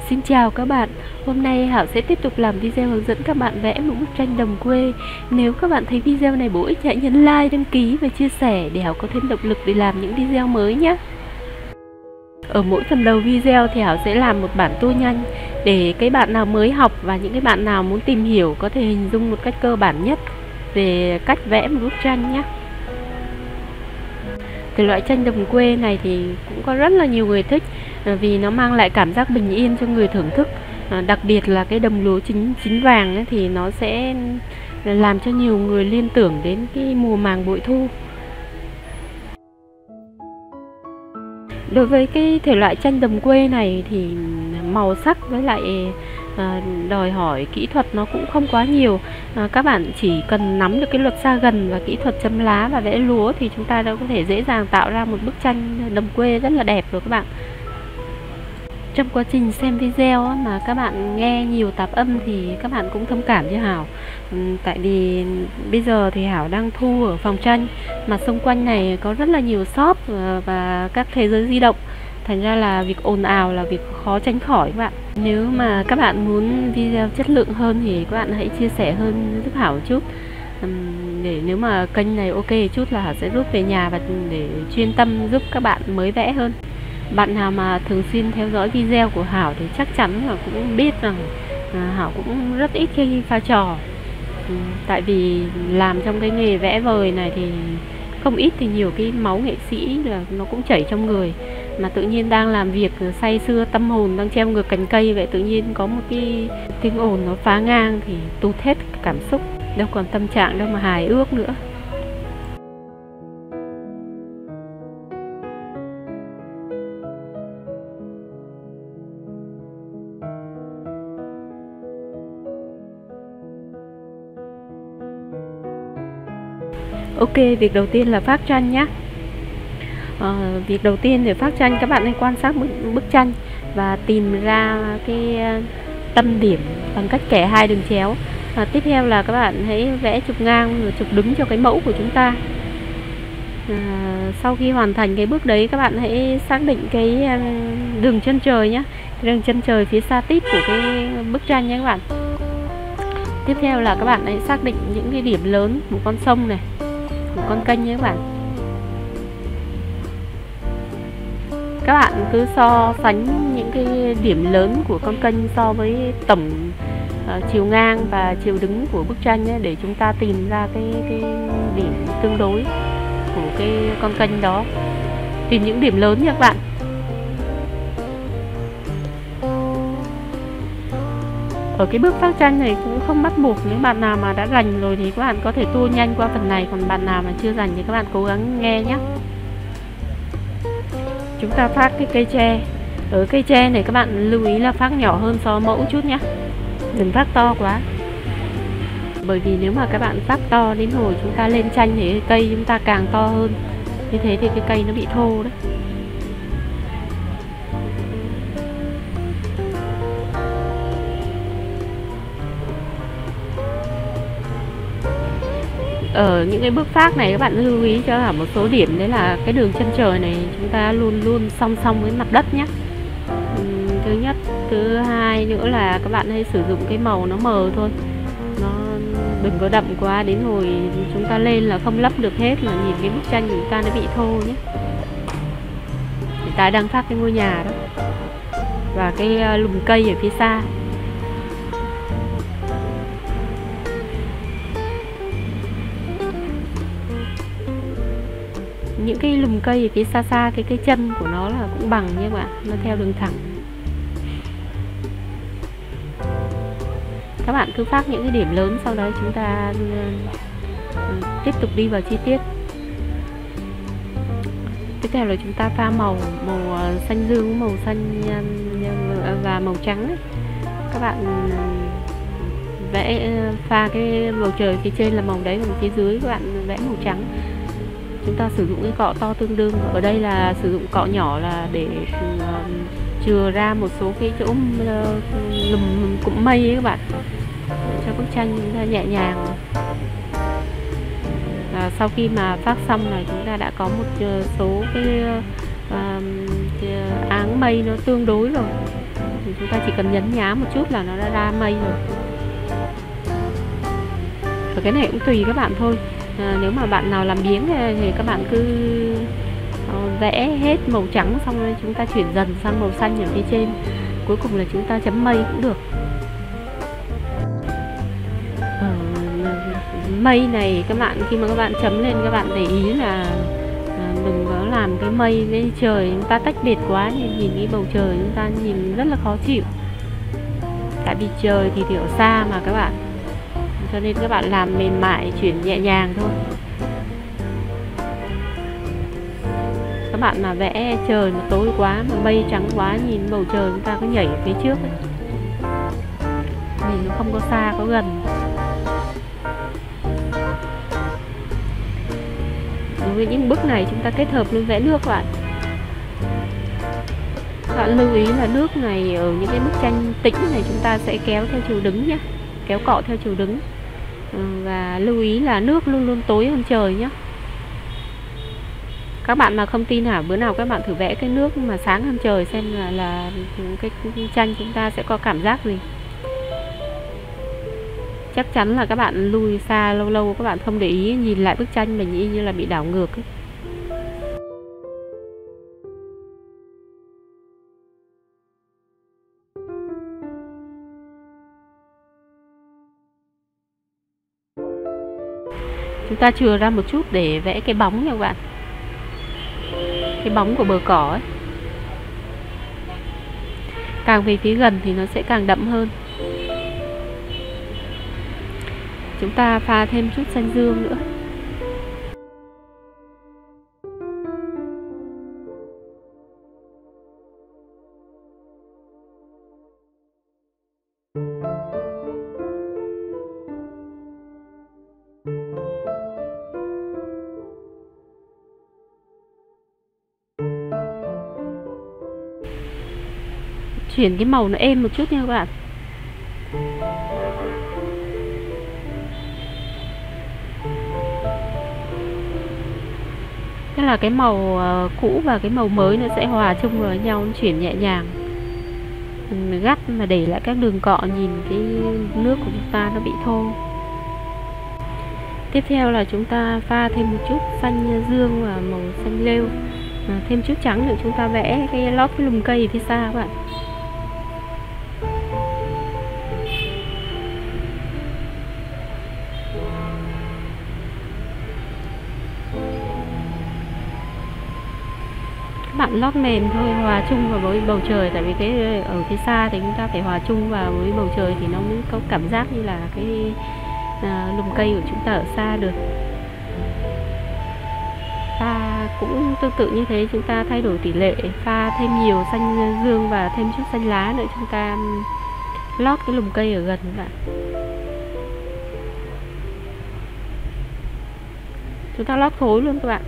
Xin chào các bạn, hôm nay Hảo sẽ tiếp tục làm video hướng dẫn các bạn vẽ một bức tranh đồng quê. Nếu các bạn thấy video này bổ ích, hãy nhấn like, đăng ký và chia sẻ để Hảo có thêm động lực để làm những video mới nhé. Ở mỗi phần đầu video thì Hảo sẽ làm một bản tour nhanh để cái bạn nào mới học và những cái bạn nào muốn tìm hiểu có thể hình dung một cách cơ bản nhất về cách vẽ một bức tranh nhé. Cái loại tranh đồng quê này thì cũng có rất là nhiều người thích vì nó mang lại cảm giác bình yên cho người thưởng thức. Đặc biệt là cái đồng lúa chín vàng ấy, thì nó sẽ làm cho nhiều người liên tưởng đến cái mùa màng bội thu. Đối với cái thể loại tranh đồng quê này thì màu sắc với lại đòi hỏi kỹ thuật nó cũng không quá nhiều. Các bạn chỉ cần nắm được cái luật xa gần và kỹ thuật chấm lá và vẽ lúa thì chúng ta đã có thể dễ dàng tạo ra một bức tranh đồng quê rất là đẹp rồi các bạn. Trong quá trình xem video mà các bạn nghe nhiều tạp âm thì các bạn cũng thông cảm cho Hảo. Tại vì bây giờ thì Hảo đang thu ở phòng tranh mà xung quanh này có rất là nhiều shop và các thế giới di động. Thành ra là việc ồn ào là việc khó tránh khỏi các bạn. Nếu mà các bạn muốn video chất lượng hơn thì các bạn hãy chia sẻ hơn giúp Hảo một chút. Để nếu mà kênh này ok chút là Hảo sẽ rút về nhà và để chuyên tâm giúp các bạn mới vẽ hơn. Bạn nào mà thường xuyên theo dõi video của Hảo thì chắc chắn là cũng biết rằng Hảo cũng rất ít khi pha trò. Tại vì làm trong cái nghề vẽ vời này thì không ít thì nhiều cái máu nghệ sĩ là nó cũng chảy trong người. Mà tự nhiên đang làm việc say sưa tâm hồn đang treo ngược cành cây, vậy tự nhiên có một cái tiếng ồn nó phá ngang thì tụt hết cảm xúc, đâu còn tâm trạng đâu mà hài ước nữa. Ok, việc đầu tiên là phác tranh nhé. Việc đầu tiên để phác tranh, các bạn hãy quan sát bức tranh và tìm ra cái tâm điểm bằng cách kẻ hai đường chéo. Tiếp theo là các bạn hãy vẽ trục ngang và trục đứng cho cái mẫu của chúng ta. Sau khi hoàn thành cái bước đấy, các bạn hãy xác định cái đường chân trời nhé, đường chân trời phía xa tít của cái bức tranh nhé các bạn. Tiếp theo là các bạn hãy xác định những cái điểm lớn, một con sông này, một con kênh nhé các bạn. Các bạn cứ so sánh những cái điểm lớn của con kênh so với tổng chiều ngang và chiều đứng của bức tranh ấy, để chúng ta tìm ra cái điểm tương đối của cái con kênh đó. Tìm những điểm lớn nha các bạn. Ở cái bước phác tranh này cũng không bắt buộc, những bạn nào mà đã rành rồi thì các bạn có thể tua nhanh qua phần này, còn bạn nào mà chưa rành thì các bạn cố gắng nghe nhé. Chúng ta phác cái cây tre. Ở cây tre này các bạn lưu ý là phác nhỏ hơn so mẫu chút nhé, đừng phác to quá. Bởi vì nếu mà các bạn phác to đến hồi chúng ta lên tranh thì cái cây chúng ta càng to hơn, như thế thì cái cây nó bị thô đấy. Ở những cái bước phác này các bạn lưu ý cho một số điểm, đấy là cái đường chân trời này chúng ta luôn luôn song song với mặt đất nhé. Thứ nhất, thứ hai nữa là các bạn hãy sử dụng cái màu nó mờ thôi, nó đừng có đậm quá, đến hồi chúng ta lên là không lấp được hết mà nhìn cái bức tranh của chúng ta nó bị thô nhé. Hiện tại đang phác cái ngôi nhà đó và cái lùm cây ở phía xa. Những cái lùm cây ở phía xa xa, cái chân của nó là cũng bằng nha các bạn, nó theo đường thẳng. Các bạn cứ phác những cái điểm lớn, sau đó chúng ta tiếp tục đi vào chi tiết. Tiếp theo là chúng ta pha màu xanh dương, màu xanh và màu trắng ấy. Các bạn vẽ pha cái bầu trời phía trên là màu đấy, còn phía dưới các bạn vẽ màu trắng. Chúng ta sử dụng cái cọ to tương đương. Ở đây là sử dụng cọ nhỏ là để chừa ra một số cái chỗ lùm cụm mây ấy các bạn, để cho bức tranh chúng ta nhẹ nhàng. Sau khi mà phác xong này, chúng ta đã có một số cái áng mây nó tương đối rồi. thì chúng ta chỉ cần nhấn nhá một chút là nó đã ra mây rồi. Và cái này cũng tùy các bạn thôi. Nếu mà bạn nào làm biếng thì các bạn cứ vẽ hết màu trắng, xong rồi chúng ta chuyển dần sang màu xanh ở phía trên, cuối cùng là chúng ta chấm mây cũng được. Mây này các bạn, khi mà các bạn chấm lên, các bạn để ý là đừng có làm cái mây với trời chúng ta tách biệt quá, nhìn cái bầu trời chúng ta nhìn rất là khó chịu. Tại vì trời thì ở xa mà các bạn, cho nên các bạn làm mềm mại, chuyển nhẹ nhàng thôi. Các bạn mà vẽ trời mà tối quá, mà mây trắng quá, nhìn bầu trời chúng ta có nhảy phía trước ấy, nhìn nó không có xa có gần. Đối với những bước này chúng ta kết hợp luôn vẽ nước các bạn. Các bạn lưu ý là nước này ở những cái bức tranh tĩnh này chúng ta sẽ kéo theo chiều đứng nhé, kéo cọ theo chiều đứng. Và lưu ý là nước luôn luôn tối hơn trời nhé. Các bạn mà không tin hả, bữa nào các bạn thử vẽ cái nước mà sáng hơn trời xem là cái tranh chúng ta sẽ có cảm giác gì. Chắc chắn là các bạn lùi xa lâu lâu các bạn không để ý, nhìn lại bức tranh mình y như là bị đảo ngược ấy. Chúng ta chừa ra một chút để vẽ cái bóng nha các bạn. Cái bóng của bờ cỏ ấy. Càng về phía gần thì nó sẽ càng đậm hơn. Chúng ta pha thêm chút xanh dương nữa. Chuyển cái màu nó êm một chút nha các bạn. Tức là cái màu cũ và cái màu mới nó sẽ hòa chung vào nhau, nó chuyển nhẹ nhàng. Mình gắt mà để lại các đường cọ, nhìn cái nước của chúng ta nó bị thô. Tiếp theo là chúng ta pha thêm một chút xanh dương và màu xanh lêu, thêm chút trắng để chúng ta vẽ cái lót cái lùm cây phía xa các bạn. Bạn lót mềm thôi, hòa chung vào với bầu trời, tại vì cái ở phía xa thì chúng ta phải hòa chung vào với bầu trời thì nó mới có cảm giác như là cái lùm cây của chúng ta ở xa được. Pha cũng tương tự như thế, chúng ta thay đổi tỷ lệ, pha thêm nhiều xanh dương và thêm chút xanh lá nữa, chúng ta lót cái lùm cây ở gần các bạn. Chúng ta lót khối luôn các bạn.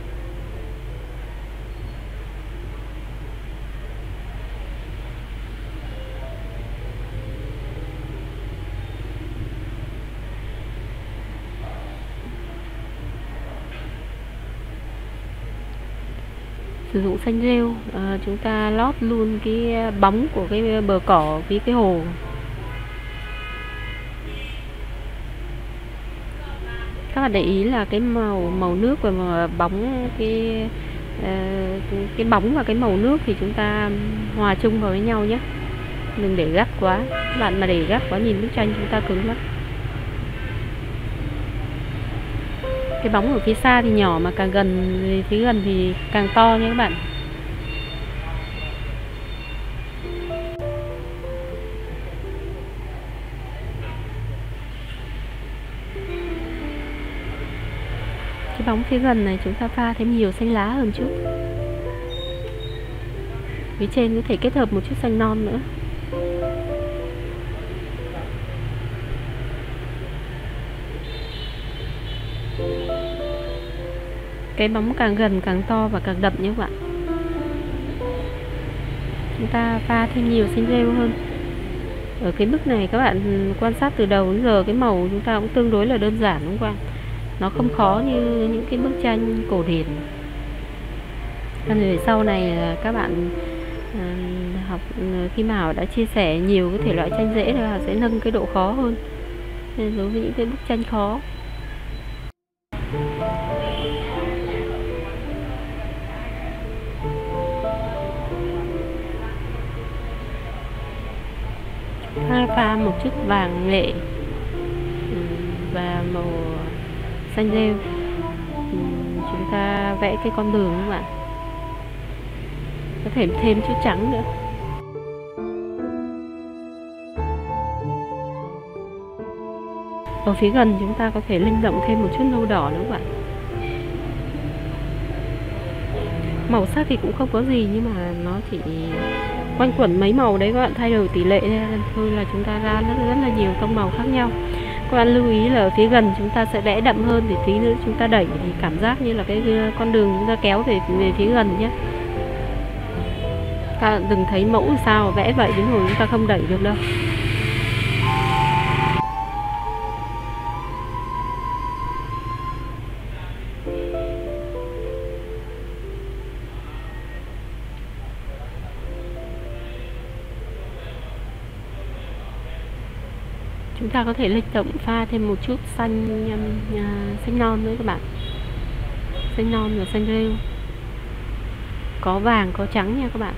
Sử dụng xanh rêu, chúng ta lót luôn cái bóng của cái bờ cỏ với cái hồ. Các bạn để ý là cái màu nước và màu bóng, cái bóng và cái màu nước thì chúng ta hòa chung vào với nhau nhé. Đừng để gắt quá. Các bạn mà để gắt quá nhìn bức tranh chúng ta cứng lắm. Cái bóng ở phía xa thì nhỏ, mà càng gần về phía gần thì càng to nha các bạn. Cái bóng phía gần này chúng ta pha thêm nhiều xanh lá hơn chút. Phía trên có thể kết hợp một chút xanh non nữa. Cái bóng càng gần càng to và càng đậm nhé các bạn. Chúng ta pha thêm nhiều xanh rêu hơn. Ở cái bức này các bạn quan sát từ đầu đến giờ, cái màu chúng ta cũng tương đối là đơn giản đúng không ạ? Nó không khó như những cái bức tranh cổ điển. Còn về sau này các bạn khi mà Hảo đã chia sẻ nhiều cái thể loại tranh dễ thì Hảo sẽ nâng cái độ khó hơn nên đối với những cái bức tranh khó. Pha một chút vàng nghệ và màu xanh rêu, chúng ta vẽ cái con đường các bạn, có thể thêm chút trắng nữa. Ở phía gần chúng ta có thể linh động thêm một chút nâu đỏ nữa các bạn. Màu sắc thì cũng không có gì nhưng mà nó chỉ quanh quẩn mấy màu đấy các bạn, thay đổi tỷ lệ thôi là chúng ta ra rất là nhiều tông màu khác nhau. Các bạn lưu ý là ở phía gần chúng ta sẽ vẽ đậm hơn để tí nữa chúng ta đẩy thì cảm giác như là cái con đường chúng ta kéo về phía gần nhé. Các bạn đừng thấy mẫu sao vẽ vậy đến hồi chúng ta không đẩy được đâu. Chúng ta có thể linh động pha thêm một chút xanh non nữa các bạn, xanh non và xanh rêu, có vàng có trắng nha các bạn.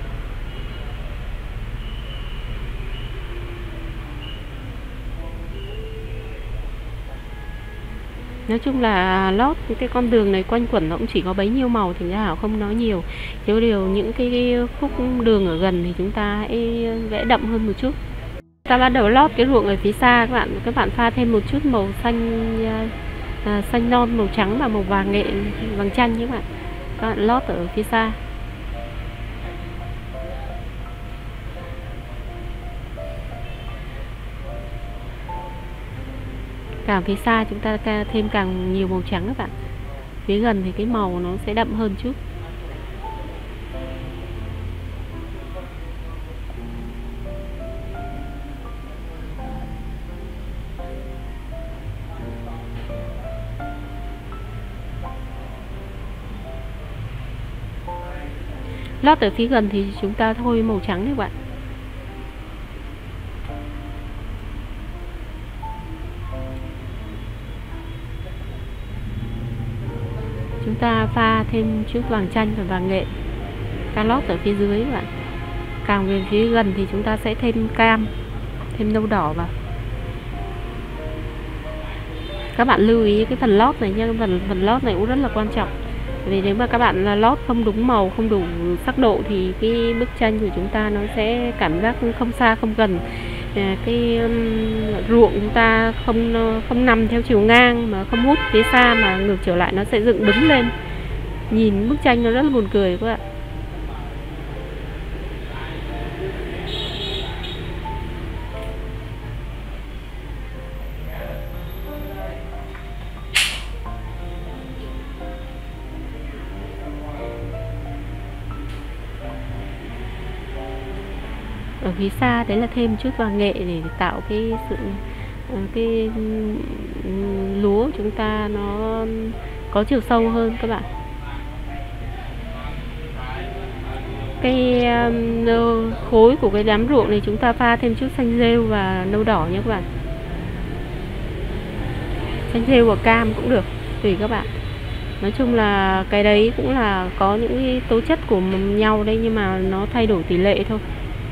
Nói chung là lót cái con đường này quanh quẩn nó cũng chỉ có bấy nhiêu màu thì ra Hảo không nói nhiều. Nếu điều những cái khúc đường ở gần thì chúng ta hãy vẽ đậm hơn một chút. Ta bắt đầu lót cái ruộng ở phía xa các bạn pha thêm một chút màu xanh non, màu trắng và màu vàng nghệ, vàng chanh nhé các bạn lót ở phía xa. Càng phía xa chúng ta thêm càng nhiều màu trắng các bạn. Phía gần thì cái màu nó sẽ đậm hơn chút. Lót ở phía gần thì chúng ta thôi màu trắng đấy các bạn. Chúng ta pha thêm chút vàng chanh và vàng nghệ, ta lót ở phía dưới các bạn. Càng về phía gần thì chúng ta sẽ thêm cam, thêm nâu đỏ vào. Các bạn lưu ý cái phần lót này nha, phần lót này cũng rất là quan trọng. Vì nếu mà các bạn lót không đúng màu, không đủ sắc độ thì cái bức tranh của chúng ta nó sẽ cảm giác không xa không gần. Cái ruộng chúng ta không nằm theo chiều ngang mà không hút phía xa mà ngược trở lại, nó sẽ dựng đứng lên. Nhìn bức tranh nó rất là buồn cười các bạn. Ở phía xa đấy là thêm chút vàng nghệ để tạo cái lúa chúng ta nó có chiều sâu hơn các bạn. Cái khối của cái đám ruộng này chúng ta pha thêm chút xanh rêu và nâu đỏ nhé các bạn. Xanh rêu và cam cũng được, tùy các bạn. Nói chung là cái đấy cũng là có những cái tố chất của nhau đây, nhưng mà nó thay đổi tỷ lệ thôi.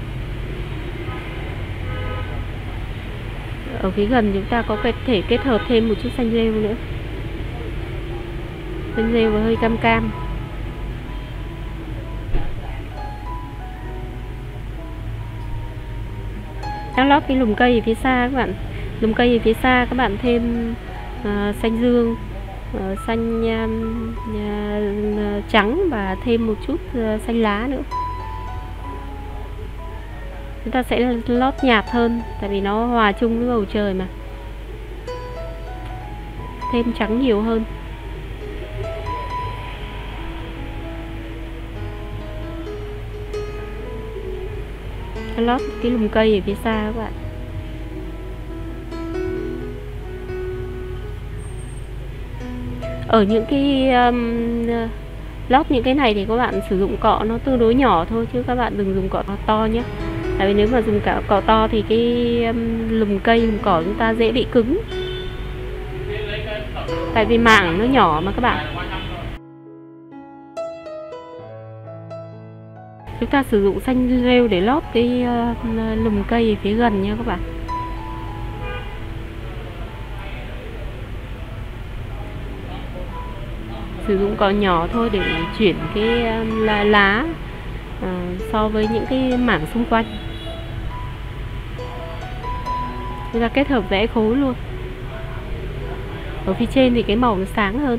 Ở phía gần chúng ta có thể kết hợp thêm một chút xanh rêu nữa, xanh rêu và hơi cam cam. Đang lót cái lùm cây ở phía xa các bạn. Lùm cây ở phía xa các bạn thêm xanh dương, xanh trắng và thêm một chút xanh lá nữa. Chúng ta sẽ lót nhạt hơn tại vì nó hòa chung với bầu trời mà. Thêm trắng nhiều hơn. Lót cái lùm cây ở phía xa các bạn. Ở những cái Lót những cái này thì các bạn sử dụng cọ nó tương đối nhỏ thôi, chứ các bạn đừng dùng cọ to nhé. Tại vì nếu mà dùng cọ to thì cái lùm cây, lùm cỏ chúng ta dễ bị cứng. Tại vì mảng nó nhỏ mà các bạn. Chúng ta sử dụng xanh rêu để lót cái lùm cây phía gần nha các bạn. Sử dụng cọ nhỏ thôi để chuyển cái lá so với những cái mảng xung quanh. Chúng ta kết hợp vẽ khối luôn. Ở phía trên thì cái màu nó sáng hơn.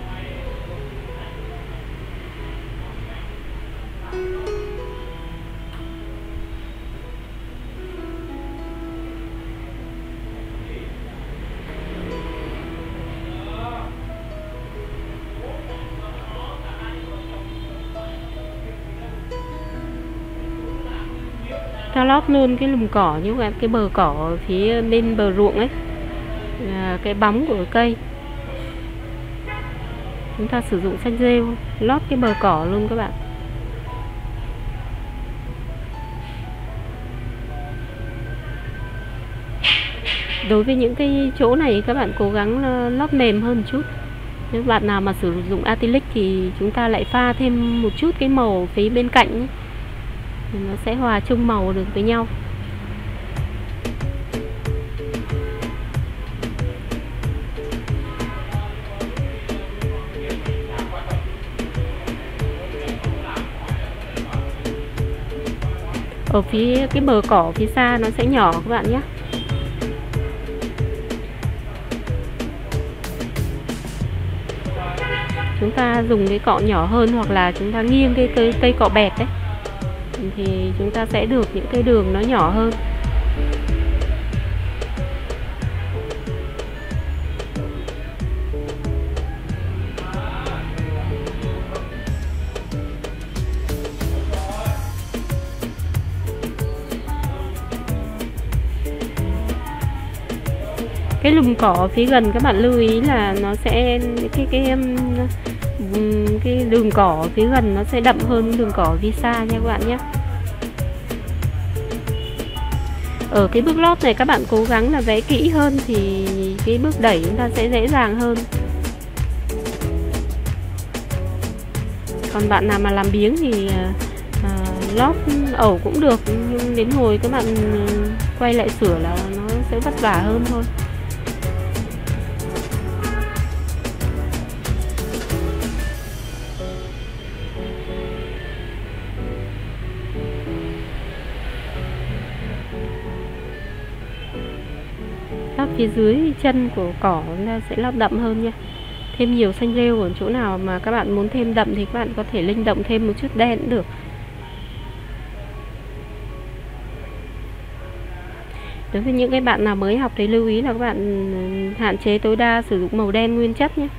Ta lót luôn cái lùm cỏ, như cái bờ cỏ phía bên bờ ruộng ấy, cái bóng của cây. Chúng ta sử dụng xanh rêu lót cái bờ cỏ luôn các bạn. Đối với những cái chỗ này các bạn cố gắng lót mềm hơn một chút. Nếu bạn nào mà sử dụng acrylic thì chúng ta lại pha thêm một chút cái màu phía bên cạnh ấy, thì nó sẽ hòa chung màu được với nhau. Ở phía cái bờ cỏ phía xa nó sẽ nhỏ các bạn nhé. Chúng ta dùng cái cọ nhỏ hơn, hoặc là chúng ta nghiêng cái cây cọ bẹt đấy, thì chúng ta sẽ được những cái đường nó nhỏ hơn. Cái lùm cỏ phía gần các bạn lưu ý là nó sẽ cái đường cỏ phía gần nó sẽ đậm hơn đường cỏ phía xa nha các bạn nhé. Ở cái bước lót này các bạn cố gắng là vẽ kỹ hơn thì cái bước đẩy chúng ta sẽ dễ dàng hơn. Còn bạn nào mà làm biếng thì lót ẩu cũng được, nhưng đến hồi các bạn quay lại sửa là nó sẽ vất vả hơn thôi. Lót phía dưới chân của cỏ chúng ta sẽ lót đậm hơn nha. Thêm nhiều xanh rêu, ở chỗ nào mà các bạn muốn thêm đậm thì các bạn có thể linh động thêm một chút đen cũng được. Đối với những cái bạn nào mới học thì lưu ý là các bạn hạn chế tối đa sử dụng màu đen nguyên chất nhé.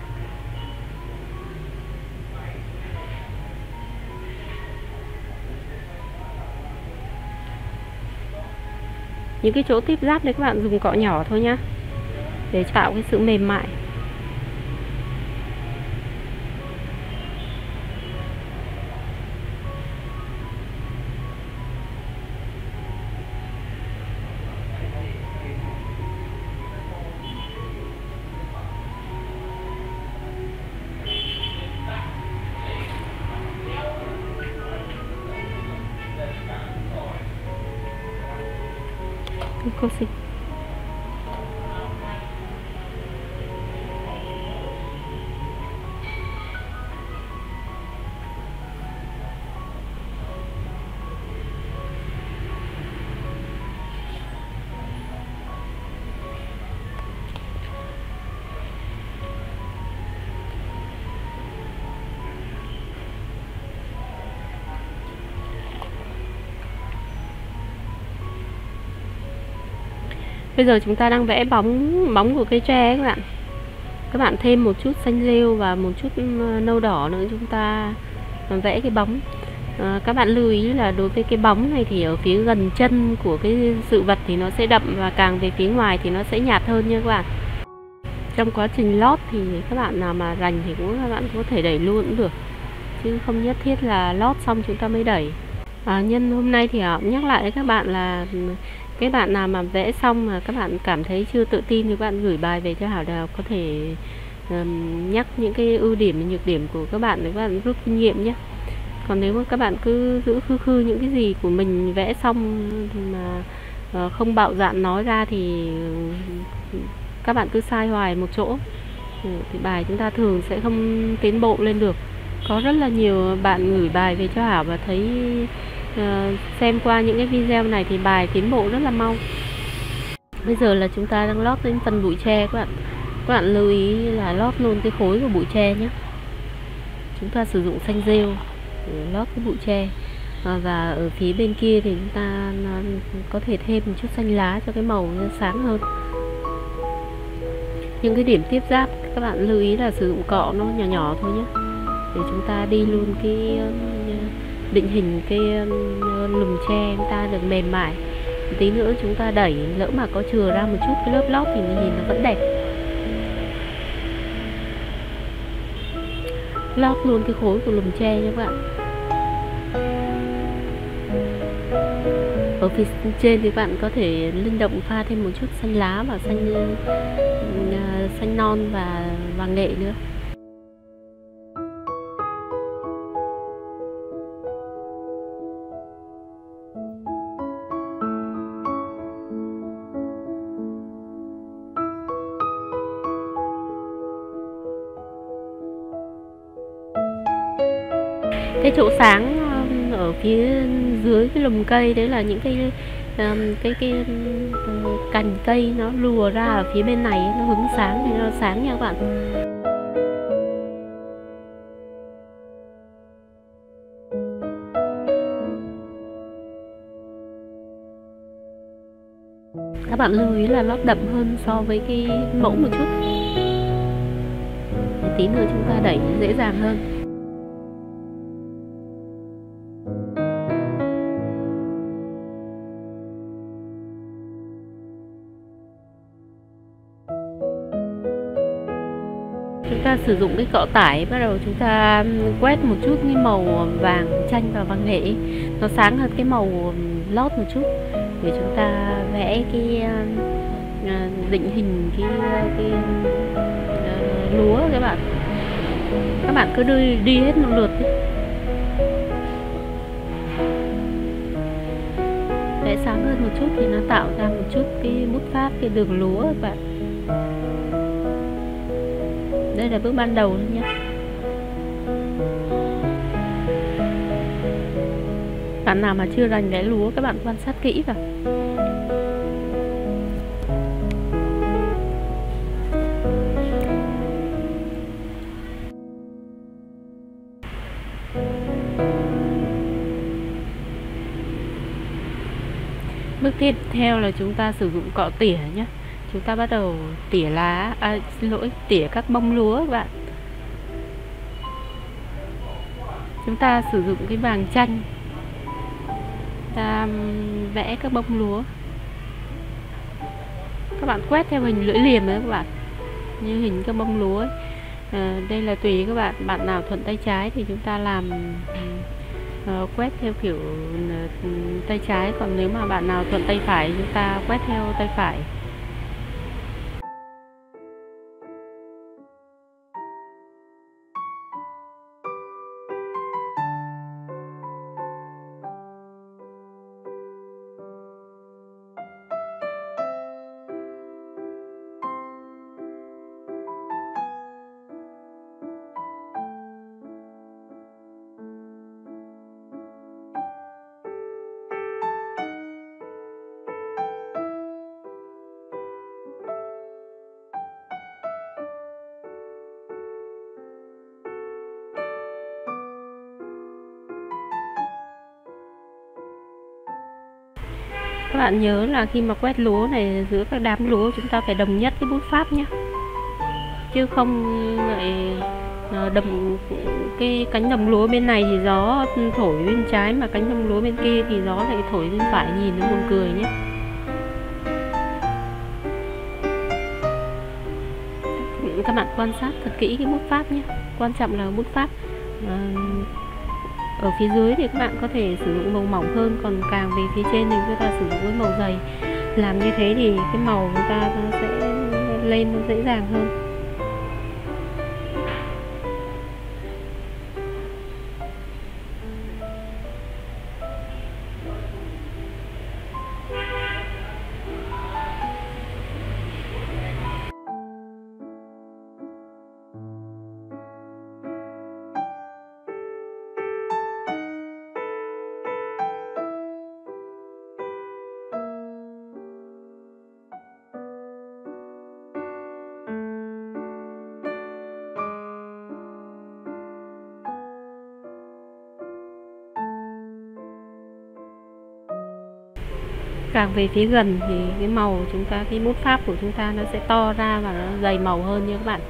Những cái chỗ tiếp giáp đấy các bạn dùng cọ nhỏ thôi nhá, để tạo cái sự mềm mại. Cô xin. Bây giờ chúng ta đang vẽ bóng của cây tre các bạn. Các bạn thêm một chút xanh rêu và một chút nâu đỏ nữa, chúng ta vẽ cái bóng. Các bạn lưu ý là đối với cái bóng này thì ở phía gần chân của cái sự vật thì nó sẽ đậm, và càng về phía ngoài thì nó sẽ nhạt hơn nha các bạn. Trong quá trình lót thì các bạn nào mà rành thì các bạn có thể đẩy luôn cũng được, chứ không nhất thiết là lót xong chúng ta mới đẩy. Nhân hôm nay thì nhắc lại với các bạn là cái bạn nào mà vẽ xong mà các bạn cảm thấy chưa tự tin thì các bạn gửi bài về cho Hảo Đào, có thể nhắc những cái ưu điểm và nhược điểm của các bạn để các bạn rút kinh nghiệm nhé. Còn nếu mà các bạn cứ giữ khư những cái gì của mình vẽ xong mà không bạo dạn nói ra thì các bạn cứ sai hoài một chỗ, thì bài chúng ta thường sẽ không tiến bộ lên được. Có rất là nhiều bạn gửi bài về cho Hảo và thấy xem qua những cái video này thì bài tiến bộ rất là mau. Bây giờ là chúng ta đang lót đến phần bụi tre các bạn lưu ý là lót luôn cái khối của bụi tre nhé. Chúng ta sử dụng xanh rêu để lót cái bụi tre, và ở phía bên kia thì chúng ta có thể thêm một chút xanh lá cho cái màu nó sáng hơn. Những cái điểm tiếp giáp các bạn lưu ý là sử dụng cọ nó nhỏ nhỏ thôi nhé, để chúng ta đi luôn cái định hình cái lùm tre chúng ta được mềm mại. Tí nữa chúng ta đẩy lỡ mà có chừa ra một chút cái lớp lót thì nhìn nó vẫn đẹp. Lót luôn cái khối của lùm tre nha các bạn. Ở phía trên thì các bạn có thể linh động pha thêm một chút xanh lá và xanh non và vàng nghệ nữa. Cái chỗ sáng ở phía dưới cái lùm cây đấy là những cái cành cây nó lùa ra ở phía bên này, nó hứng sáng thì nó sáng nha các bạn. Các bạn lưu ý là lót đậm hơn so với cái mẫu một chút, để tí nữa chúng ta đẩy dễ dàng hơn. Chúng ta sử dụng cái cọ tải, bắt đầu chúng ta quét một chút cái màu vàng chanh và vàng nghệ, nó sáng hơn cái màu lót một chút, để chúng ta vẽ cái định hình cái lúa các bạn. Các bạn cứ đi hết một lượt đi. Vẽ sáng hơn một chút thì nó tạo ra một chút cái bút pháp, cái đường lúa các bạn. Đây là bước ban đầu thôi nhé. Bạn nào mà chưa rành vẽ lúa, các bạn quan sát kỹ vào. Bước tiếp theo là chúng ta sử dụng cọ tỉa nhé. Chúng ta bắt đầu tỉa lá, tỉa các bông lúa các bạn. Chúng ta sử dụng cái vàng chanh, ta vẽ các bông lúa. Các bạn quét theo hình lưỡi liềm đấy các bạn, như hình các bông lúa ấy. Đây là tùy các bạn, bạn nào thuận tay trái thì chúng ta làm quét theo kiểu tay trái, còn nếu mà bạn nào thuận tay phải chúng ta quét theo tay phải. Các bạn nhớ là khi mà quét lúa này, giữa các đám lúa chúng ta phải đồng nhất cái bút pháp nhé, chứ không lại đồng cái cánh đồng lúa bên này thì gió thổi bên trái, mà cánh đồng lúa bên kia thì gió lại thổi bên phải, nhìn nó buồn cười nhé. Các bạn quan sát thật kỹ cái bút pháp nhé, quan trọng là bút pháp. Ở phía dưới thì các bạn có thể sử dụng màu mỏng hơn, còn càng về phía trên thì chúng ta sử dụng với màu dày. Làm như thế thì cái màu chúng ta sẽ lên dễ dàng hơn. Càng về phía gần thì cái màu chúng ta, cái bút pháp của chúng ta nó sẽ to ra và nó dày màu hơn nha các bạn.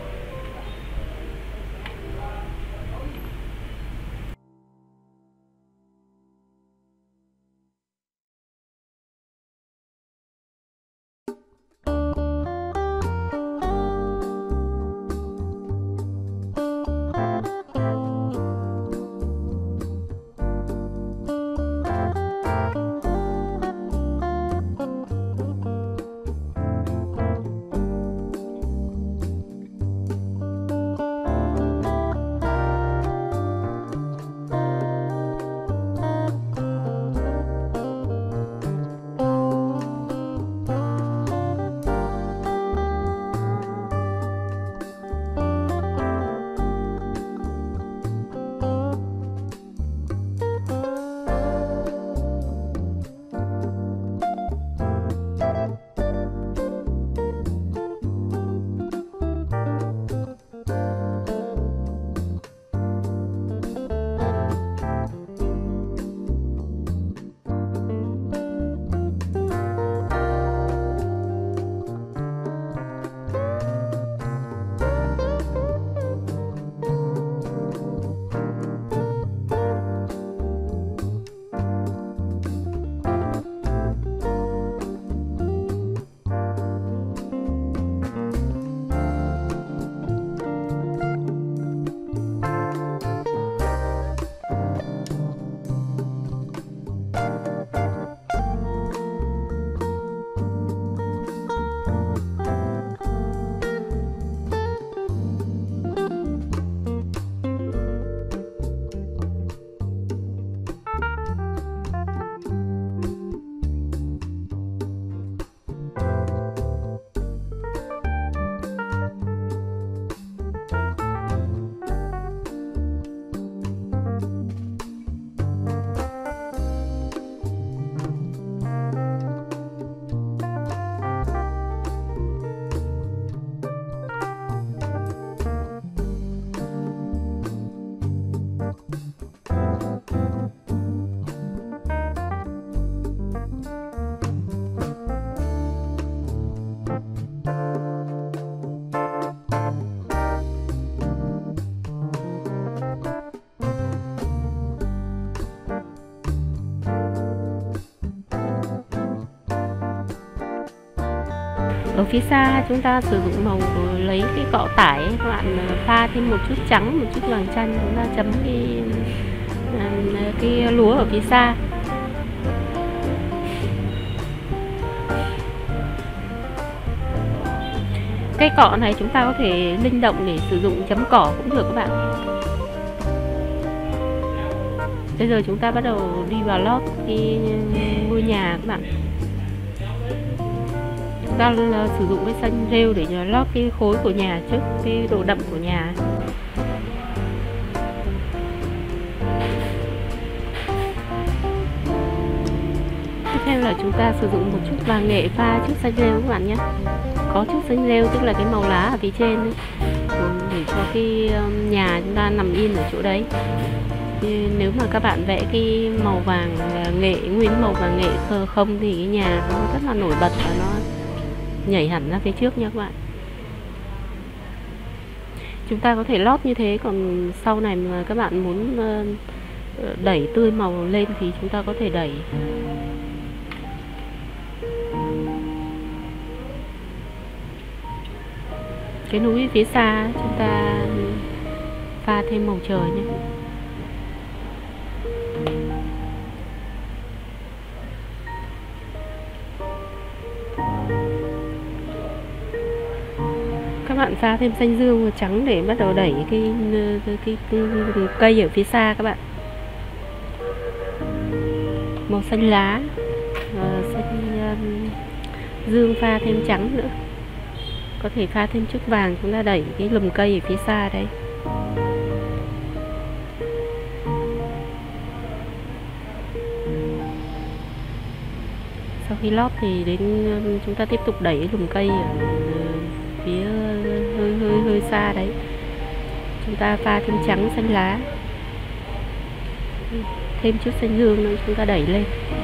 Ở phía xa chúng ta sử dụng màu lấy cái cọ tải, các bạn pha thêm một chút trắng, một chút vàng chanh, chúng ta chấm cái lúa ở phía xa. Cái cọ này chúng ta có thể linh động để sử dụng chấm cỏ cũng được các bạn. Bây giờ chúng ta bắt đầu đi vào lót cái ngôi nhà các bạn. Chúng ta sử dụng cái xanh rêu để lót cái khối của nhà trước, cái độ đậm của nhà. Tiếp theo là chúng ta sử dụng một chút vàng nghệ pha chút xanh rêu các bạn nhé. Có chút xanh rêu tức là cái màu lá ở phía trên ấy, để cho cái nhà chúng ta nằm yên ở chỗ đấy. Nếu mà các bạn vẽ cái màu vàng nghệ, nguyên màu vàng nghệ không thì cái nhà nó rất là nổi bật và nó nhảy hẳn ra phía trước nha các bạn. Chúng ta có thể lót như thế, còn sau này mà các bạn muốn đẩy tươi màu lên thì chúng ta có thể đẩy. Cái núi phía xa chúng ta pha thêm màu trời nhé. Các bạn pha thêm xanh dương và trắng để bắt đầu đẩy cái cây ở phía xa các bạn. Màu xanh lá, xanh dương pha thêm trắng nữa. Có thể pha thêm chút vàng, chúng ta đẩy cái lùm cây ở phía xa đây. Sau khi lót thì đến chúng ta tiếp tục đẩy lùm cây ở phía hơi xa đấy. Chúng ta pha thêm trắng xanh lá, thêm chút xanh dương nữa, chúng ta đẩy lên.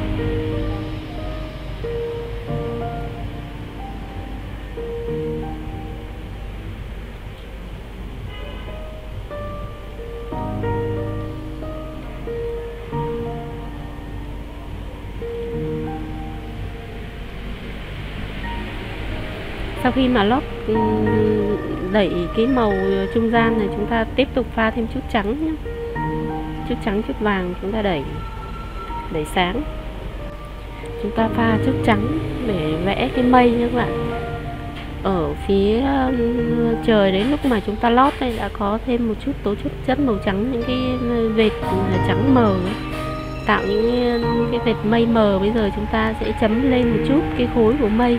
Sau khi mà lót đẩy cái màu trung gian này, chúng ta tiếp tục pha thêm chút trắng nhé. Chút trắng chút vàng, chúng ta đẩy sáng. Chúng ta pha chút trắng để vẽ cái mây nhé các bạn. Ở phía trời đến lúc mà chúng ta lót đây đã có thêm một chút tố chất màu trắng, những cái vệt trắng mờ ấy, tạo những cái vệt mây mờ. Bây giờ chúng ta sẽ chấm lên một chút cái khối của mây,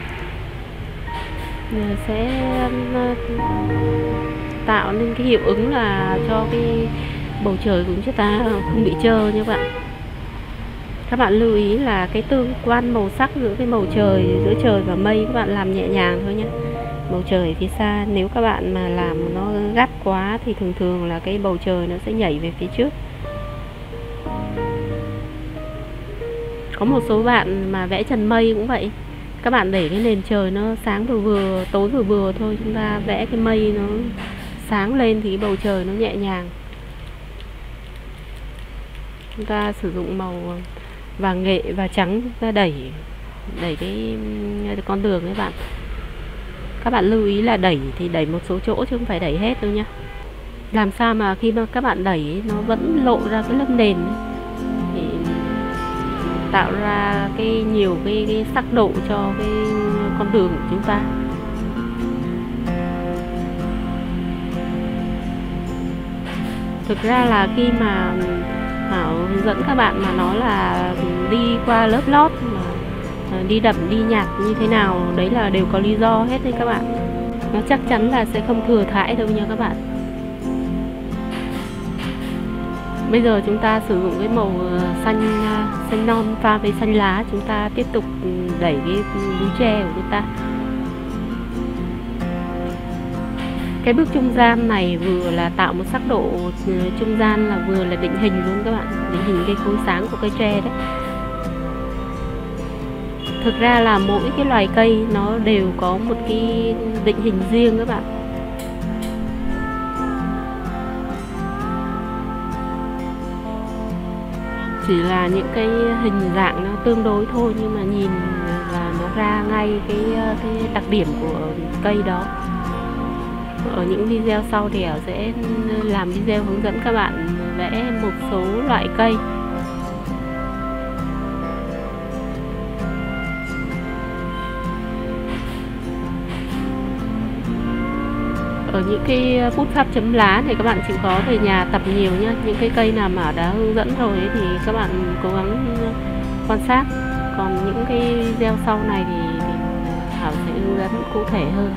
sẽ tạo nên cái hiệu ứng là cho cái bầu trời của chúng ta không bị trơ nha các bạn. Các bạn lưu ý là cái tương quan màu sắc giữa cái bầu trời, giữa trời và mây, các bạn làm nhẹ nhàng thôi nhé. Bầu trời phía xa, nếu các bạn mà làm nó gắt quá thì thường thường là cái bầu trời nó sẽ nhảy về phía trước. Có một số bạn mà vẽ trần mây cũng vậy. Các bạn để cái nền trời nó sáng vừa vừa, tối vừa vừa thôi, chúng ta vẽ cái mây nó sáng lên thì cái bầu trời nó nhẹ nhàng. Chúng ta sử dụng màu vàng nghệ và trắng, chúng ta đẩy cái con đường các bạn. Các bạn lưu ý là đẩy thì đẩy một số chỗ chứ không phải đẩy hết đâu nha. Làm sao mà khi mà các bạn đẩy nó vẫn lộ ra cái lớp nền ấy, thì tạo ra nhiều cái sắc độ cho cái con đường của chúng ta. Thực ra là khi mà Hảo hướng dẫn các bạn mà nói là đi qua lớp lót mà đi đậm đi nhạt như thế nào, đấy là đều có lý do hết đấy các bạn. Nó chắc chắn là sẽ không thừa thãi đâu nha các bạn. Bây giờ chúng ta sử dụng cái màu xanh non pha với xanh lá, chúng ta tiếp tục đẩy cái búi tre của chúng ta. Cái bước trung gian này vừa là tạo một sắc độ trung gian, là vừa là định hình luôn các bạn, định hình cái khối sáng của cây tre đấy. Thực ra là mỗi cái loài cây nó đều có một cái định hình riêng các bạn. Chỉ là những cái hình dạng nó tương đối thôi, nhưng mà nhìn là nó ra ngay cái đặc điểm của cây đó. Ở những video sau thì Hảo sẽ làm video hướng dẫn các bạn vẽ một số loại cây. Ở những cái bút pháp chấm lá thì các bạn chịu khó về nhà tập nhiều nhé. Những cái cây nào mà đã hướng dẫn rồi ấy, thì các bạn cố gắng quan sát. Còn những cái video sau này thì Hảo sẽ hướng dẫn cụ thể hơn.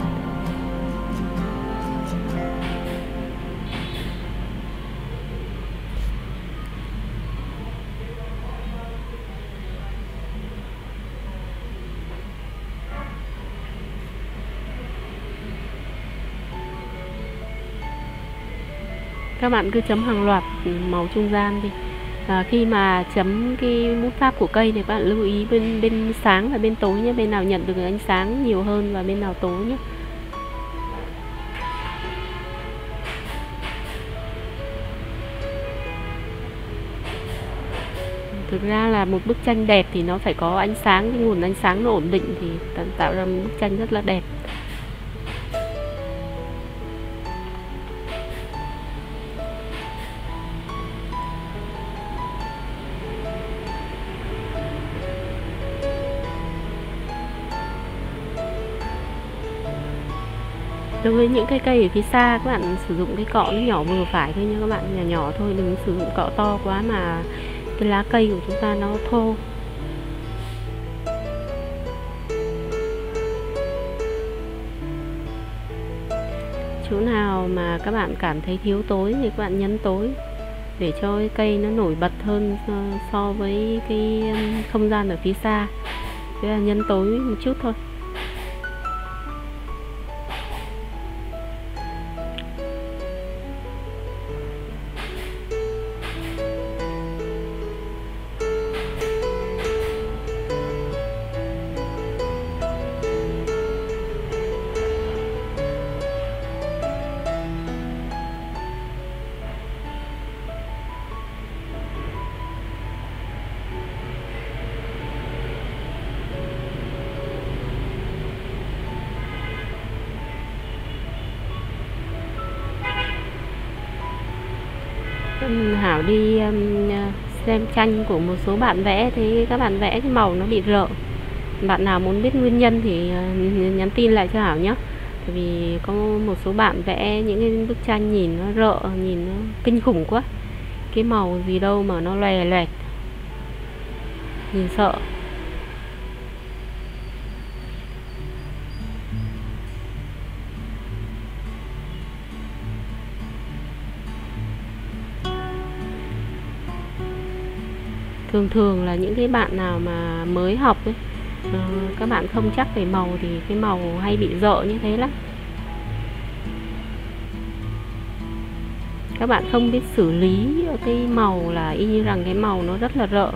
Các bạn cứ chấm hàng loạt màu trung gian đi. Khi mà chấm cái bút pháp của cây thì các bạn lưu ý bên sáng và bên tối nhé, bên nào nhận được ánh sáng nhiều hơn và bên nào tối nhé. Thực ra là một bức tranh đẹp thì nó phải có ánh sáng, cái nguồn ánh sáng nó ổn định thì tạo ra một bức tranh rất là đẹp. Đối với những cái cây ở phía xa, các bạn sử dụng cái cọ nó nhỏ vừa phải thôi nha các bạn, nhỏ nhỏ thôi, đừng sử dụng cọ to quá mà cái lá cây của chúng ta nó thô. Chỗ nào mà các bạn cảm thấy thiếu tối thì các bạn nhấn tối để cho cái cây nó nổi bật hơn so với cái không gian ở phía xa. Thế là nhấn tối một chút thôi. Hảo đi xem tranh của một số bạn vẽ, thì các bạn vẽ cái màu nó bị rợ. Bạn nào muốn biết nguyên nhân thì nhắn tin lại cho Hảo nhé. Tại vì có một số bạn vẽ những cái bức tranh nhìn nó rợ, nhìn nó kinh khủng quá. Cái màu gì đâu mà nó lòe loẹt, nhìn sợ. Thường là những cái bạn nào mà mới học ấy, các bạn không chắc về màu thì cái màu hay bị rợ như thế lắm. Các bạn không biết xử lý cái màu là y như rằng cái màu nó rất là rợ.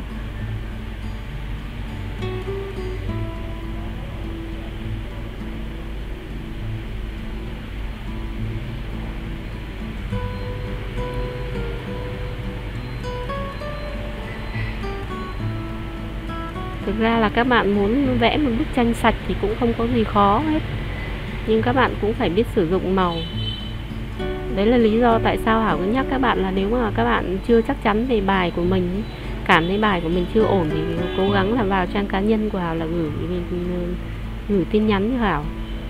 Thực ra là các bạn muốn vẽ một bức tranh sạch thì cũng không có gì khó hết, nhưng các bạn cũng phải biết sử dụng màu. Đấy là lý do tại sao Hảo cứ nhắc các bạn là nếu mà các bạn chưa chắc chắn về bài của mình, cảm thấy bài của mình chưa ổn thì cố gắng là vào trang cá nhân của Hảo là gửi tin nhắn cho Hảo.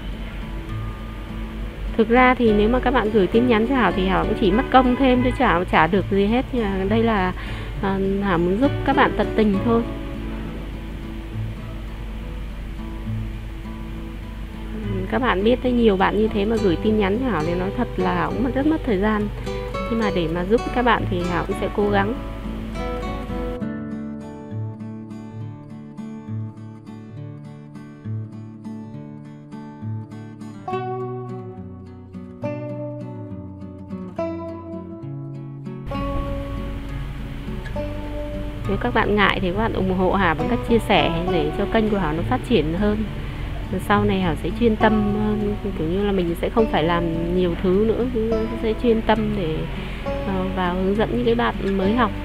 Thực ra thì nếu mà các bạn gửi tin nhắn cho Hảo thì Hảo cũng chỉ mất công thêm chứ Hảo chả được gì hết. Nhưng mà đây là Hảo muốn giúp các bạn tận tình thôi. Các bạn biết thấy nhiều bạn như thế mà gửi tin nhắn cho Hảo thì nói thật là Hảo cũng rất mất thời gian. Nhưng mà để mà giúp các bạn thì Hảo cũng sẽ cố gắng. Nếu các bạn ngại thì các bạn ủng hộ Hảo bằng cách chia sẻ để cho kênh của Hảo nó phát triển hơn. Sau này Hảo sẽ chuyên tâm, kiểu như là mình sẽ không phải làm nhiều thứ nữa, sẽ chuyên tâm để vào hướng dẫn những cái bạn mới học.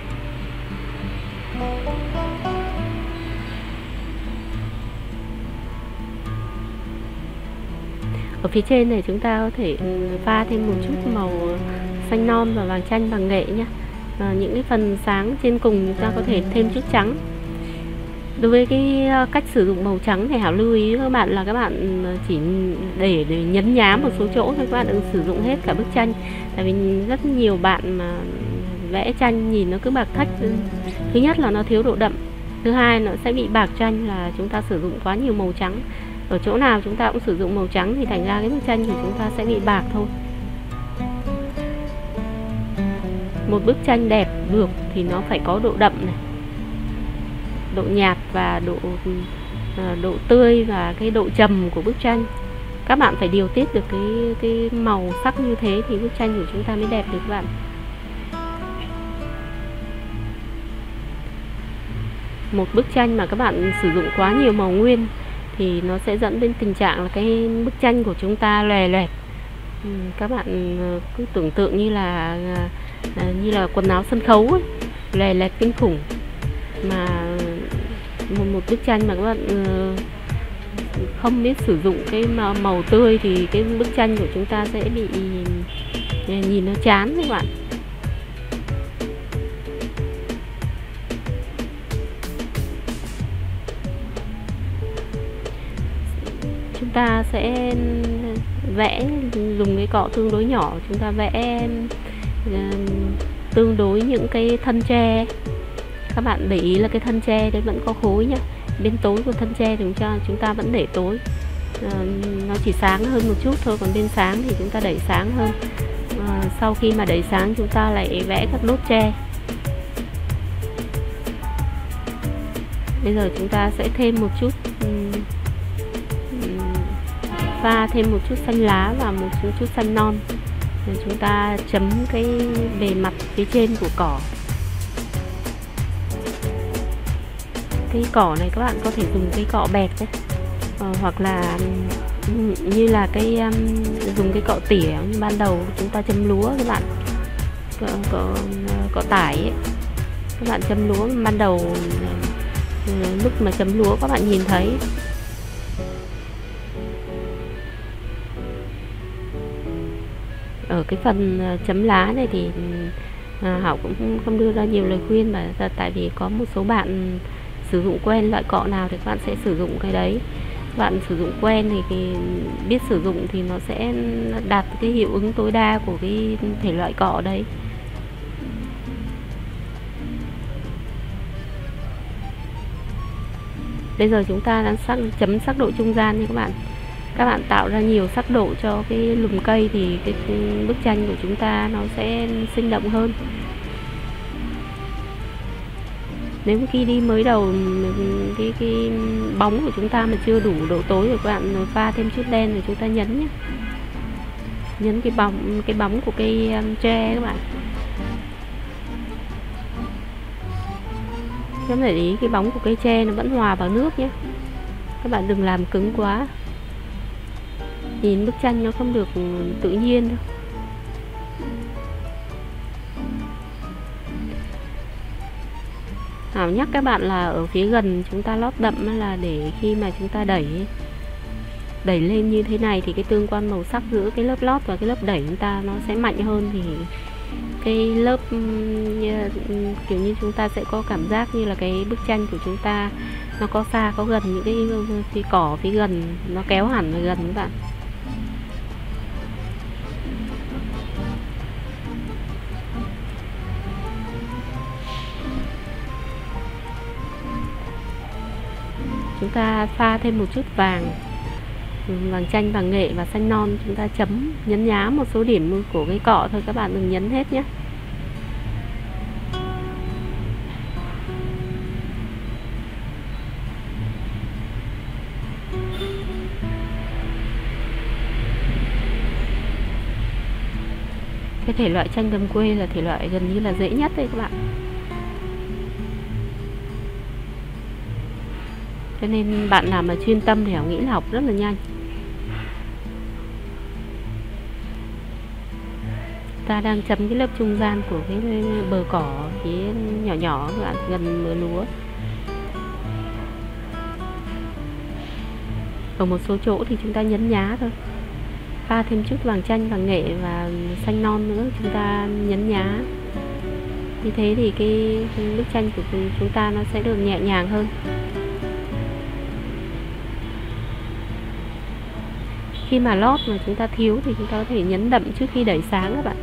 Ở phía trên này chúng ta có thể pha thêm một chút màu xanh non và vàng chanh bằng nghệ nhé. Những cái phần sáng trên cùng chúng ta có thể thêm chút trắng. Đối với cái cách sử dụng màu trắng thì Hảo lưu ý các bạn là các bạn chỉ để nhấn nhá một số chỗ thôi, các bạn đừng sử dụng hết cả bức tranh. Tại vì rất nhiều bạn mà vẽ tranh nhìn nó cứ bạc thách. Thứ nhất là nó thiếu độ đậm, thứ hai nó sẽ bị bạc tranh là chúng ta sử dụng quá nhiều màu trắng. Ở chỗ nào chúng ta cũng sử dụng màu trắng thì thành ra cái bức tranh của chúng ta sẽ bị bạc thôi. Một bức tranh đẹp được thì nó phải có độ đậm này, độ nhạt và độ tươi và cái độ trầm của bức tranh. Các bạn phải điều tiết được cái màu sắc như thế thì bức tranh của chúng ta mới đẹp được các bạn. Một bức tranh mà các bạn sử dụng quá nhiều màu nguyên thì nó sẽ dẫn đến tình trạng là cái bức tranh của chúng ta lòe loẹt. Các bạn cứ tưởng tượng như là quần áo sân khấu ấy, lòe loẹt kinh khủng. Mà một bức tranh mà các bạn không biết sử dụng cái màu tươi thì cái bức tranh của chúng ta sẽ bị nhìn nó chán các bạn. Chúng ta sẽ vẽ, dùng cái cọ tương đối nhỏ, chúng ta vẽ tương đối những cái thân tre. Các bạn để ý là cái thân tre đấy vẫn có khối nhá. Bên tối của thân tre thì chúng ta vẫn để tối, nó chỉ sáng hơn một chút thôi, còn bên sáng thì chúng ta đẩy sáng hơn. Sau khi mà đẩy sáng chúng ta lại vẽ các đốt tre. Bây giờ chúng ta sẽ thêm một chút, pha thêm một chút xanh lá và một chút xanh non. Rồi chúng ta chấm cái bề mặt phía trên của cỏ. Cái cỏ này các bạn có thể dùng cái cọ bẹt đấy, hoặc là như là cái dùng cái cọ tỉa như ban đầu chúng ta chấm lúa các bạn, cọ tải ấy. Các bạn chấm lúa ban đầu, lúc mà chấm lúa các bạn nhìn thấy ở cái phần chấm lá này thì Hảo cũng không đưa ra nhiều lời khuyên, mà tại vì có một số bạn sử dụng quen loại cọ nào thì các bạn sẽ sử dụng cái đấy. Bạn sử dụng quen thì biết sử dụng thì nó sẽ đạt cái hiệu ứng tối đa của cái thể loại cọ đấy. Bây giờ chúng ta đang chấm sắc độ trung gian nha các bạn. Các bạn tạo ra nhiều sắc độ cho cái lùm cây thì cái bức tranh của chúng ta nó sẽ sinh động hơn. Nếu khi đi mới đầu cái bóng của chúng ta mà chưa đủ độ tối thì các bạn pha thêm chút đen rồi chúng ta nhấn nhé. Nhấn cái bóng của cây tre các bạn. Các bạn để ý cái bóng của cây tre nó vẫn hòa vào nước nhé. Các bạn đừng làm cứng quá, nhìn bức tranh nó không được tự nhiên đâu. Hảo nhắc các bạn là ở phía gần chúng ta lót đậm là để khi mà chúng ta đẩy lên như thế này thì cái tương quan màu sắc giữa cái lớp lót và cái lớp đẩy chúng ta nó sẽ mạnh hơn, thì cái lớp kiểu như chúng ta sẽ có cảm giác như là cái bức tranh của chúng ta nó có xa có gần, những cái phía cỏ phía gần nó kéo hẳn về gần các bạn. Chúng ta pha thêm một chút vàng chanh, vàng nghệ và xanh non, chúng ta chấm nhấn nhá một số điểm của cái cọ thôi, các bạn đừng nhấn hết nhé. Cái thể loại tranh đồng quê là thể loại gần như là dễ nhất đấy các bạn. Cho nên bạn nào mà chuyên tâm thì Hảo nghĩ là học rất là nhanh. Ta đang chấm cái lớp trung gian của cái bờ cỏ phía nhỏ nhỏ các bạn, gần bờ lúa. Ở một số chỗ thì chúng ta nhấn nhá thôi, pha thêm chút vàng chanh, vàng nghệ và xanh non nữa, chúng ta nhấn nhá. Như thế thì cái bức tranh của chúng ta nó sẽ được nhẹ nhàng hơn. Khi mà lót mà chúng ta thiếu thì chúng ta có thể nhấn đậm trước khi đẩy sáng các bạn.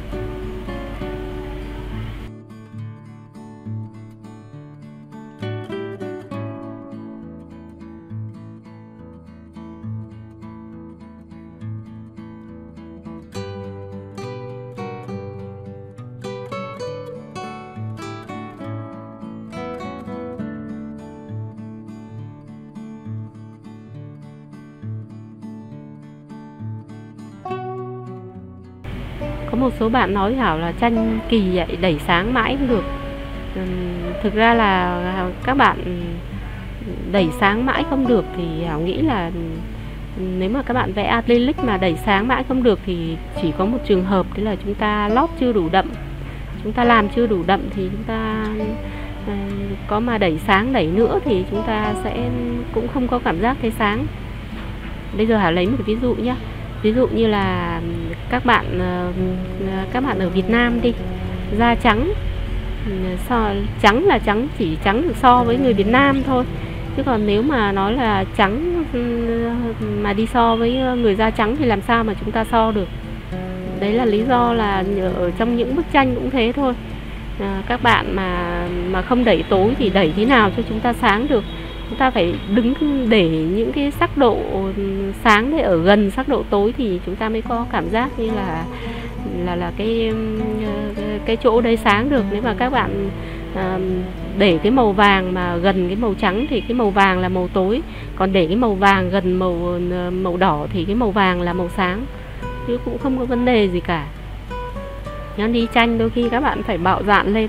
Có một số bạn nói Hảo là tranh kỳ vậy, đẩy sáng mãi không được. Thực ra là các bạn đẩy sáng mãi không được thì Hảo nghĩ là nếu mà các bạn vẽ acrylic mà đẩy sáng mãi không được thì chỉ có một trường hợp, đấy là chúng ta lót chưa đủ đậm, chúng ta làm chưa đủ đậm thì chúng ta có mà đẩy sáng đẩy nữa thì chúng ta sẽ cũng không có cảm giác thấy sáng. Bây giờ Hảo lấy một cái ví dụ nhé. Ví dụ như là các bạn ở Việt Nam đi, da trắng, trắng là trắng, chỉ trắng được so với người Việt Nam thôi. Chứ còn nếu mà nói là trắng mà đi so với người da trắng thì làm sao mà chúng ta so được. Đấy là lý do là ở trong những bức tranh cũng thế thôi. Các bạn mà không đẩy tối thì đẩy thế nào cho chúng ta sáng được. Chúng ta phải đứng để những cái sắc độ sáng đấy ở gần sắc độ tối thì chúng ta mới có cảm giác như là cái chỗ đấy sáng được. Nếu mà các bạn để cái màu vàng mà gần cái màu trắng thì cái màu vàng là màu tối, còn để cái màu vàng gần màu đỏ thì cái màu vàng là màu sáng, chứ cũng không có vấn đề gì cả. Nhưng đi tranh đôi khi các bạn phải bạo dạn lên.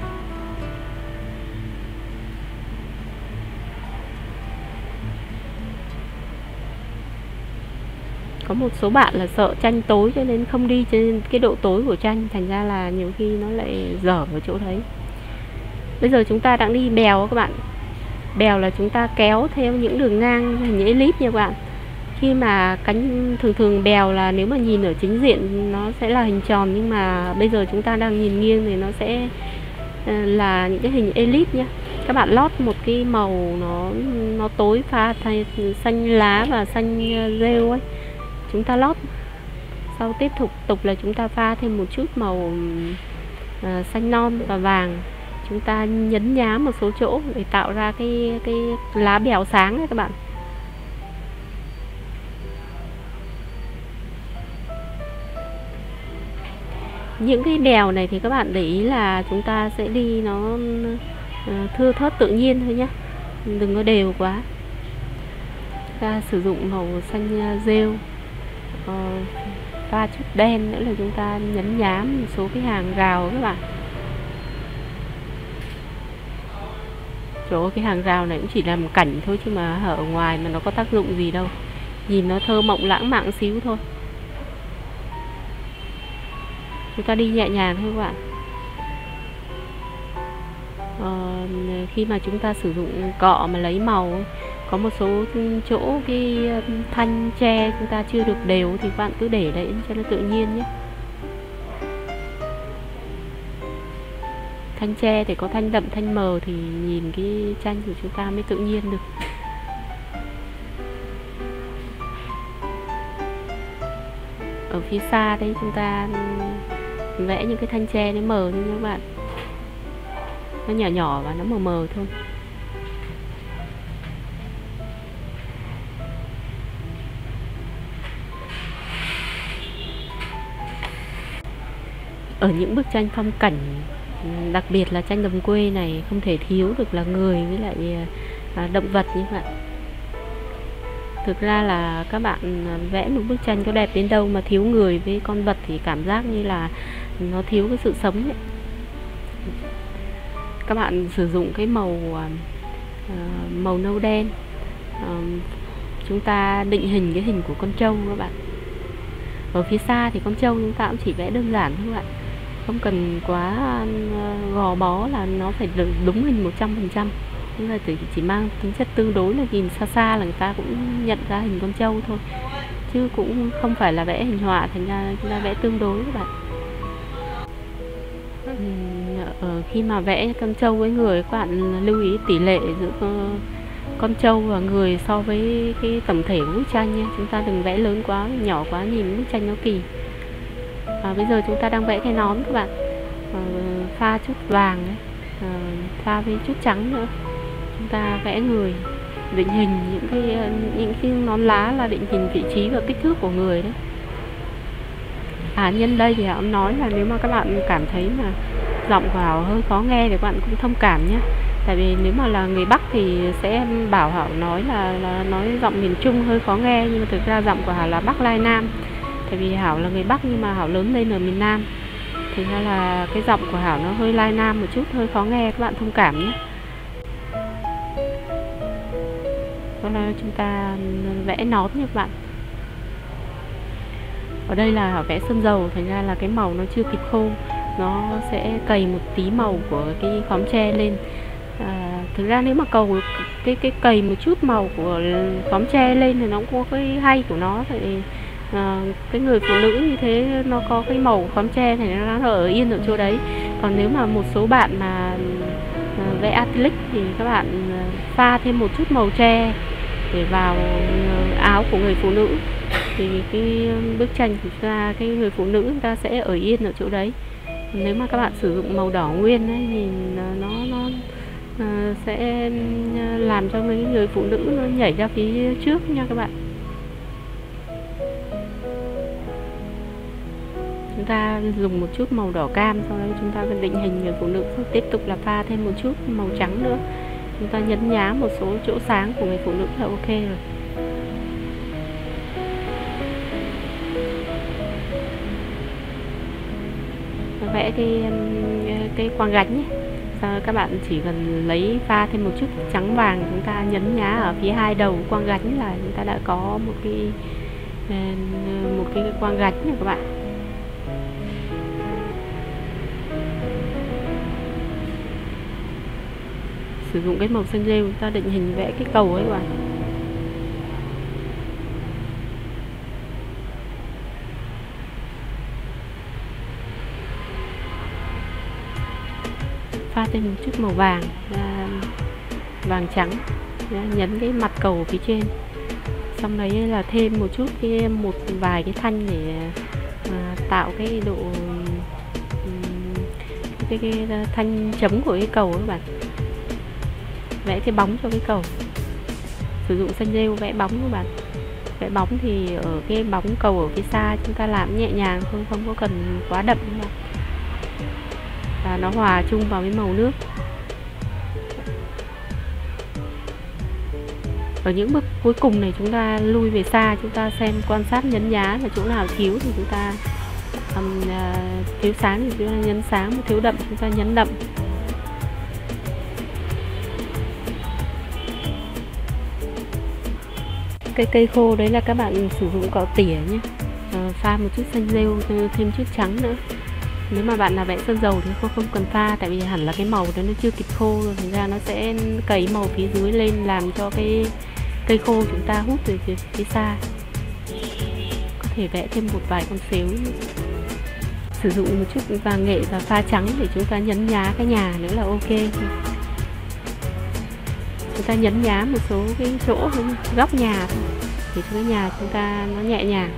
Có một số bạn là sợ tranh tối cho nên không đi trên cái độ tối của tranh, thành ra là nhiều khi nó lại dở ở chỗ đấy. Bây giờ chúng ta đang đi bèo các bạn. Bèo là chúng ta kéo theo những đường ngang hình elip nha các bạn. Khi mà thường bèo là nếu mà nhìn ở chính diện nó sẽ là hình tròn, nhưng mà bây giờ chúng ta đang nhìn nghiêng thì nó sẽ là những cái hình elip nhá. Các bạn lót một cái màu nó tối pha thay xanh lá và xanh rêu ấy, chúng ta lót. Sau tiếp tục là chúng ta pha thêm một chút màu xanh non và vàng. Chúng ta nhấn nhá một số chỗ để tạo ra cái lá bèo sáng ấy các bạn. Những cái bèo này thì các bạn để ý là chúng ta sẽ đi nó thưa thớt tự nhiên thôi nhé, đừng có đều quá. Ta sử dụng màu xanh rêu, pha chút đen nữa là chúng ta nhấn nhám một số cái hàng rào các bạn. Trời ơi, cái hàng rào này cũng chỉ làm cảnh thôi chứ mà ở ngoài mà nó có tác dụng gì đâu, nhìn nó thơ mộng lãng mạn xíu thôi. Chúng ta đi nhẹ nhàng thôi các bạn. Khi mà chúng ta sử dụng cọ mà lấy màu, có một số chỗ cái thanh tre chúng ta chưa được đều thì các bạn cứ để đấy cho nó tự nhiên nhé. Thanh tre thì có thanh đậm thanh mờ thì nhìn cái tranh của chúng ta mới tự nhiên được. Ở phía xa đây chúng ta vẽ những cái thanh tre nó mờ thôi nha các bạn, nó nhỏ nhỏ và nó mờ mờ thôi. Ở những bức tranh phong cảnh, đặc biệt là tranh đồng quê này, không thể thiếu được là người với lại động vật như vậy. Thực ra là các bạn vẽ một bức tranh có đẹp đến đâu mà thiếu người với con vật thì cảm giác như là nó thiếu cái sự sống ấy. Các bạn sử dụng cái màu nâu đen, chúng ta định hình cái hình của con trâu các bạn. Ở phía xa thì con trâu chúng ta cũng chỉ vẽ đơn giản thôi các bạn, không cần quá gò bó là nó phải đúng hình 100%. Nhưng mà chỉ mang tính chất tương đối, là nhìn xa xa là người ta cũng nhận ra hình con trâu thôi, chứ cũng không phải là vẽ hình họa, thành ra chúng ta vẽ tương đối các bạn. Khi mà vẽ con trâu với người, các bạn lưu ý tỷ lệ giữa con trâu và người so với cái tổng thể của bức tranh nha. Chúng ta đừng vẽ lớn quá, nhỏ quá nhìn bức tranh nó kỳ. Bây giờ chúng ta đang vẽ cái nón các bạn, pha chút vàng ấy, pha với chút trắng nữa. Chúng ta vẽ người, định hình những cái nón lá là định hình vị trí và kích thước của người đấy. Nhân đây thì Hảo nói là nếu mà các bạn cảm thấy mà giọng của Hảo hơi khó nghe thì các bạn cũng thông cảm nhé. Tại vì nếu mà là người Bắc thì sẽ bảo Hảo nói là nói giọng miền Trung hơi khó nghe, nhưng mà thực ra giọng của Hảo là Bắc Lai Nam. Tại vì Hảo là người Bắc nhưng mà Hảo lớn lên ở miền Nam, thành ra là cái giọng của Hảo nó hơi Lai Nam một chút, hơi khó nghe, các bạn thông cảm nhé. Đó là chúng ta vẽ nón nha các bạn. Ở đây là Hảo vẽ sơn dầu, thành ra là cái màu nó chưa kịp khô, nó sẽ cầy một tí màu của cái khóm tre lên. Thực ra nếu mà cái cầy một chút màu của khóm tre lên thì nó cũng có cái hay của nó. Tại vì cái người phụ nữ như thế nó có cái màu khóm tre thì nó ở yên ở chỗ đấy. Còn nếu mà một số bạn mà vẽ acrylic thì các bạn pha thêm một chút màu tre để vào áo của người phụ nữ, thì cái bức tranh của chúng ta, cái người phụ nữ chúng ta sẽ ở yên ở chỗ đấy. Nếu mà các bạn sử dụng màu đỏ nguyên ấy, thì nó sẽ làm cho mấy người phụ nữ nó nhảy ra phía trước nha các bạn. Chúng ta dùng một chút màu đỏ cam, sau đó chúng ta định hình người phụ nữ, tiếp tục là pha thêm một chút màu trắng nữa. Chúng ta nhấn nhá một số chỗ sáng của người phụ nữ là ok rồi. Vẽ cái quang gánh ấy. Sau các bạn chỉ cần lấy pha thêm một chút trắng vàng, chúng ta nhấn nhá ở phía hai đầu quang gánh là chúng ta đã có một cái quang gánh này các bạn. Sử dụng cái màu xanh rêu chúng ta định hình vẽ cái cầu ấy các bạn. Pha thêm một chút màu vàng, vàng trắng, nhấn cái mặt cầu phía trên. Xong đấy là thêm một chút một vài cái thanh để tạo cái độ cái thanh chấm của cái cầu các bạn. Vẽ cái bóng cho cái cầu. Sử dụng xanh rêu vẽ bóng các bạn. Vẽ bóng thì ở cái bóng cầu ở phía xa chúng ta làm nhẹ nhàng thôi, không có cần quá đậm các bạn. Và nó hòa chung vào với màu nước. Ở những bước cuối cùng này chúng ta lui về xa, chúng ta xem quan sát nhấn nhá, và chỗ nào thiếu thì chúng ta thiếu sáng thì chúng ta nhấn sáng, mà thiếu đậm chúng ta nhấn đậm. Cái cây khô đấy là các bạn sử dụng cọ tỉa nhé, pha một chút xanh rêu, thêm chút trắng nữa. Nếu mà bạn là vẽ sơn dầu thì không cần pha, tại vì hẳn là cái màu đó nó chưa kịp khô rồi, thành ra nó sẽ cấy màu phía dưới lên làm cho cái cây khô chúng ta hút từ phía xa. Có thể vẽ thêm một vài con xếu, sử dụng một chút vàng nghệ và pha trắng để chúng ta nhấn nhá cái nhà nữa là ok. Chúng ta nhấn nhá một số cái chỗ góc nhà thôi, để cho cái nhà chúng ta nó nhẹ nhàng.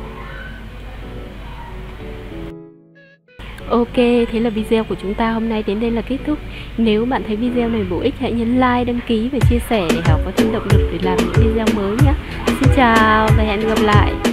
Ok, thế là video của chúng ta hôm nay đến đây là kết thúc. Nếu bạn thấy video này bổ ích, hãy nhấn like, đăng ký và chia sẻ để Hảo có thêm động lực để làm những video mới nhé. Xin chào và hẹn gặp lại.